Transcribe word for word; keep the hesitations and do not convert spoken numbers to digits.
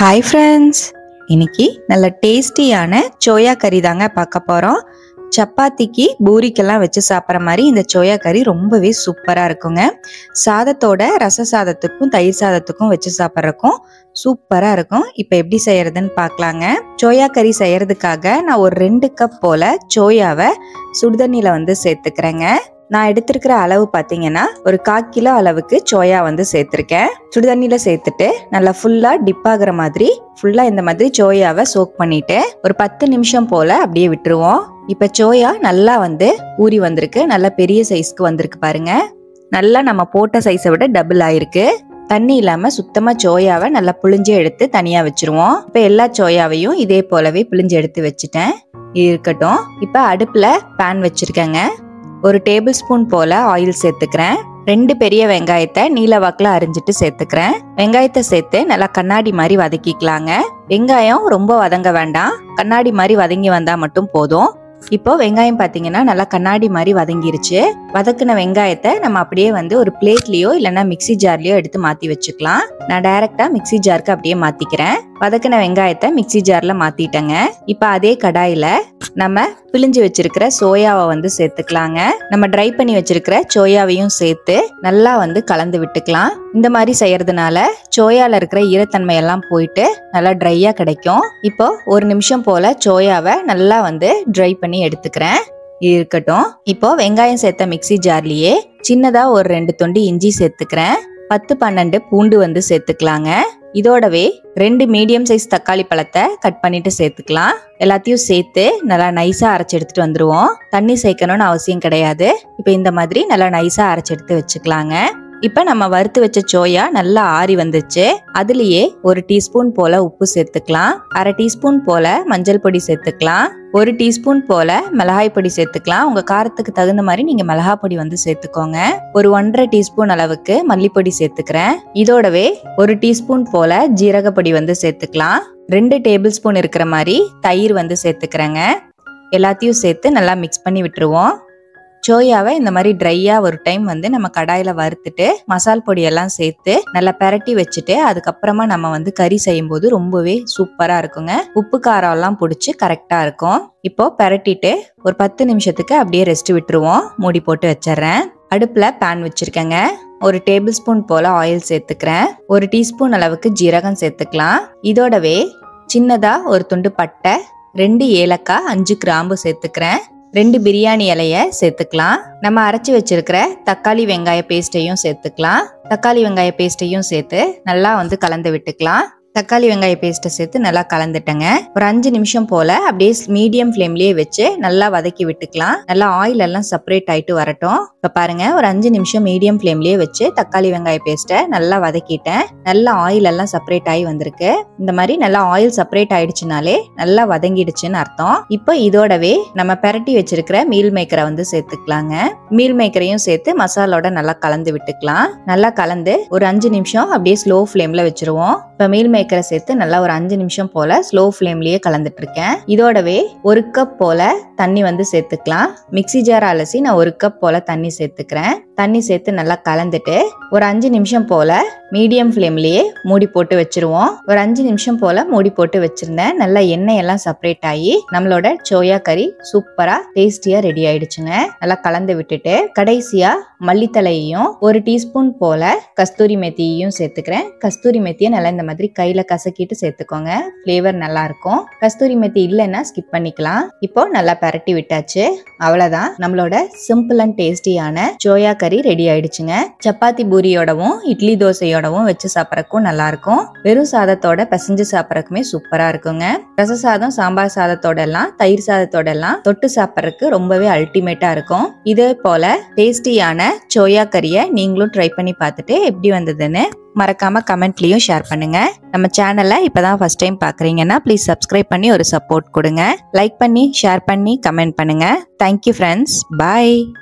Hi friends, இன்னைக்கு நல்ல டேஸ்டியான சோயா கறி தாங்க பார்க்க போறோம். சப்பாத்திக்கு பூரிக்கெல்லாம் வச்சு சாப்பிட்ற மாதிரி இந்த சோயா கறி ரொம்பவே சூப்பரா இருக்குங்க. சாதத்தோட ரச சாதத்துக்கும் தயிர் சாதத்துக்கும் வச்சு சாப்பிட்றதுக்கும் சூப்பரா இருக்கும். இப்போ எப்படி செய்யறதுன்னு பார்க்கலாங்க. சோயா கறி செய்யறதுக்காக நான் ஒரு ரெண்டு கப் போல சோயாவை சுடுதண்ணில வந்து சேர்த்துக்கிறேங்க. நான் எடுத்திருக்கிற அளவு பார்த்தீங்கன்னா ஒரு கால் கிலோ அளவுக்கு சோயா வந்து சேர்த்துருக்கேன். சுடுதண்ணில சேர்த்துட்டு நல்லா ஃபுல்லா டிப் ஆகுற மாதிரி ஃபுல்லா இந்த மாதிரி சோயாவை சோக் பண்ணிட்டு ஒரு பத்து நிமிஷம் போல அப்படியே விட்டுருவோம். இப்ப சோயா நல்லா வந்து ஊறி வந்திருக்கு, நல்லா பெரிய சைஸ்க்கு வந்திருக்கு பாருங்க. நல்லா நம்ம போட்ட சைஸை விட டபுள் ஆயிருக்கு. தண்ணி இல்லாம சுத்தமா சோயாவை நல்லா புளிஞ்சு எடுத்து தனியா வச்சிருவோம். இப்ப எல்லா சோயாவையும் இதே போலவே புளிஞ்சு எடுத்து வச்சுட்டேன். இருக்கட்டும். இப்ப அடுப்புல பேன் வச்சிருக்கேங்க. ஒரு டேபிள் ஸ்பூன் போல ஆயில் சேர்த்துக்கிறேன். ரெண்டு பெரிய வெங்காயத்தை நீல வாக்குல அரிஞ்சிட்டு சேர்த்துக்கிறேன். வெங்காயத்தை சேர்த்து நல்லா கண்ணாடி மாதிரி வதக்கிக்கலாங்க. வெங்காயம் ரொம்ப வதங்க வேண்டாம், கண்ணாடி மாதிரி வதங்கி வந்தா மட்டும் போதும். இப்போ வெங்காயம் பாத்தீங்கன்னா நல்லா கண்ணாடி மாதிரி வதங்கிருச்சு. வதக்குன வெங்காயத்தை நம்ம அப்படியே வந்து ஒரு பிளேட்லயோ இல்லைன்னா மிக்சி ஜார்லயோ எடுத்து மாத்தி வச்சுக்கலாம். நான் டைரக்டா மிக்சி ஜாருக்கு அப்படியே மாத்திக்கிறேன். வதக்குன வெங்காயத்தை மிக்சி ஜார்ல மாத்திட்டேங்க. இப்ப அதே கடாயில நம்ம பிழிஞ்சு வச்சிருக்கிற சோயாவை வந்து சேர்த்துக்கலாங்க. நம்ம ட்ரை பண்ணி வச்சிருக்கிற சோயாவையும் சேர்த்து நல்லா வந்து கலந்து விட்டுக்கலாம். இந்த மாதிரி செய்யறதுனால சோயால இருக்கிற ஈரத்தன்மை எல்லாம் போயிட்டு நல்லா ட்ரையா கிடைக்கும். இப்போ ஒரு நிமிஷம் போல சோயாவை நல்லா வந்து ட்ரை பண்ணி எடுத்துக்கிறேன். இருக்கட்டும். இப்போ வெங்காயம் சேர்த்த மிக்சி ஜார்லயே சின்னதா ஒரு ரெண்டு துண்டு இஞ்சி சேர்த்துக்கிறேன். பத்து பன்னெண்டு பூண்டு வந்து சேர்த்துக்கலாங்க. இதோடவே ரெண்டு மீடியம் சைஸ் தக்காளி பழத்தை கட் பண்ணிட்டு சேர்த்துக்கலாம். எல்லாத்தையும் சேர்த்து நல்லா நைஸா அரைச்சு எடுத்துட்டு வந்துருவோம். தண்ணி சேர்க்கணும்னு அவசியம் கிடையாது. இப்ப இந்த மாதிரி நல்லா நைஸா அரைச்சு எடுத்து வச்சுக்கலாங்க. இப்ப நம்ம வறுத்து வச்ச சோயா நல்லா ஆறி வந்துச்சு. அதுலயே ஒரு டீஸ்பூன் போல உப்பு சேர்த்துக்கலாம். அரை டீஸ்பூன் போல மஞ்சள் பொடி சேர்த்துக்கலாம். ஒரு டீஸ்பூன் போல மிளகாய் பொடி சேர்த்துக்கலாம். உங்க காரத்துக்கு தகுந்த மாதிரி நீங்க மிளகாய் பொடி வந்து சேர்த்துக்கோங்க. ஒரு ஒன்றரை டீஸ்பூன் அளவுக்கு மல்லிப்பொடி சேர்த்துக்கிறேன். இதோடவே ஒரு டீஸ்பூன் போல ஜீரக பொடி வந்து சேர்த்துக்கலாம். ரெண்டு டேபிள் ஸ்பூன் இருக்கிற மாதிரி தயிர் வந்து சேர்த்துக்கிறேங்க. எல்லாத்தையும் சேர்த்து நல்லா மிக்ஸ் பண்ணி விட்டுருவோம். சோயாவை இந்த மாதிரி ட்ரையா ஒரு டைம் வந்து நம்ம கடாயில வறுத்துட்டு மசால் பொடி எல்லாம் சேர்த்து நல்லா பெரட்டி வச்சுட்டு அதுக்கப்புறமா நம்ம வந்து கறி செய்யும் போது ரொம்பவே சூப்பரா இருக்குங்க. உப்பு காரம் எல்லாம் பிடிச்சி கரெக்டா இருக்கும். இப்போ பெரட்டிட்டு ஒரு பத்து நிமிஷத்துக்கு அப்படியே ரெஸ்ட் விட்டுருவோம். மூடி போட்டு வச்சிடறேன். அடுப்புல பேன் வச்சிருக்கேங்க. ஒரு டேபிள் ஸ்பூன் போல ஆயில் சேர்த்துக்கிறேன். ஒரு டீஸ்பூன் அளவுக்கு ஜீரகம் சேர்த்துக்கலாம். இதோடவே சின்னதா ஒரு துண்டு பட்டை, ரெண்டு ஏலக்காய், அஞ்சு கிராம்பு சேர்த்துக்கிறேன். ரெண்டு பிரியாணி இலைய சேர்த்துக்கலாம். நம்ம அரைச்சி வச்சிருக்கிற தக்காளி வெங்காய பேஸ்டையும் சேர்த்துக்கலாம். தக்காளி வெங்காய பேஸ்டையும் சேர்த்து நல்லா வந்து கலந்து விட்டுக்கலாம். தக்காளி வெங்காய பேஸ்ட்டை சேர்த்து நல்லா கலந்துட்டேங்க. ஒரு அஞ்சு நிமிஷம் போல அப்படியே மீடியம் ஃப்ளேம்லயே வச்சு நல்லா வதக்கி விட்டுக்கலாம். நல்லா ஆயில் எல்லாம் செப்பரேட் ஆயிட்டு வரட்டும். இப்ப பாருங்க, ஒரு அஞ்சு நிமிஷம் மீடியம் ஃப்ளேம்லயே வச்சு தக்காளி வெங்காய பேஸ்ட்டை நல்லா வதக்கிட்டேன். நல்லா ஆயில் எல்லாம் செப்பரேட் ஆகி வந்திருக்கு. இந்த மாதிரி நல்லா ஆயில் செப்பரேட் ஆயிடுச்சுனாலே நல்லா வதங்கிடுச்சுன்னு அர்த்தம். இப்போ இதோடவே நம்ம பெரட்டி வச்சிருக்கிற மீல் மேக்கரை வந்து சேர்த்துக்கலாங்க. மீல் மேக்கரையும் சேர்த்து மசாலோட நல்லா கலந்து விட்டுக்கலாம். நல்லா கலந்து ஒரு அஞ்சு நிமிஷம் அப்படியே ஸ்லோ ஃப்ளேம்ல வச்சிருவோம். இப்ப மீல் மேக்கரை சேர்த்து நல்லா ஒரு அஞ்சு நிமிஷம் போல ஸ்லோ ஃப்ளேம்லயே கலந்துட்டு இருக்கேன். இதோடவே ஒரு கப் போல தண்ணி வந்து சேர்த்துக்கலாம். மிக்சி ஜார் அலசி நான் ஒரு கப் போல தண்ணி சேர்த்துக்கிறேன். தண்ணி சேர்த்து நல்லா கலந்துட்டு ஒரு அஞ்சு நிமிஷம் போல மீடியம் ஃப்ளேம்லயே மூடி போட்டு வச்சிருவோம். ஒரு அஞ்சு நிமிஷம் போல மூடி போட்டு வச்சிருந்தேன். நல்லா எண்ணெய் எல்லாம் செப்பரேட் ஆகி நம்மளோட சோயா கறி சூப்பரா டேஸ்டியா ரெடி ஆயிடுச்சுங்க. நல்லா கலந்து விட்டுட்டு கடைசியா மல்லித்தலையையும் ஒரு டீஸ்பூன் போல கஸ்தூரி மெத்தியையும் சேர்த்துக்கிறேன். கஸ்தூரி மெத்தியை நல்லா இந்த மாதிரி கையில கசக்கிட்டு சேர்த்துக்கோங்க. ஃபிளேவர் நல்லா இருக்கும். கஸ்தூரி மெத்தி இல்லைன்னா ஸ்கிப் பண்ணிக்கலாம். இப்போ நல்லா பரட்டி விட்டாச்சு. அவ்வளவுதான், நம்மளோட சிம்பிள் அண்ட் டேஸ்டியான சோயா கறி ரெடி ஆயிடுச்சுங்க. சப்பாத்தி பூரியோடவும் இட்லி தோசையோடவும் வச்சு சாப்பிடறதுக்கும் நல்லா இருக்கும். வெறும் சாதத்தோட பசஞ்சு சாப்பிடறதுக்குமே சூப்பரா இருக்குங்க. ரச சாதம், சாம்பார் சாதத்தோட எல்லாம் தயிர் சாதத்தோட எல்லாம் தொட்டு சாப்பிடறதுக்கு ரொம்பவே அல்டிமேட்டா இருக்கும். இதே போல டேஸ்டியான சோயா கறியை நீங்களும் ட்ரை பண்ணி பார்த்துட்டு எப்படி வந்ததுன்னு மறக்காம கமெண்ட்லயும் ஷேர் பண்ணுங்க. நம்ம சேனலை இப்பதான் ஃபர்ஸ்ட் டைம் பாக்குறீங்கன்னா ப்ளீஸ் சப்ஸ்கிரைப் பண்ணி ஒரு சப்போர்ட் கொடுங்க. லைக் பண்ணி ஷேர் பண்ணி கமெண்ட் பண்ணுங்க. Thank you friends. பாய்.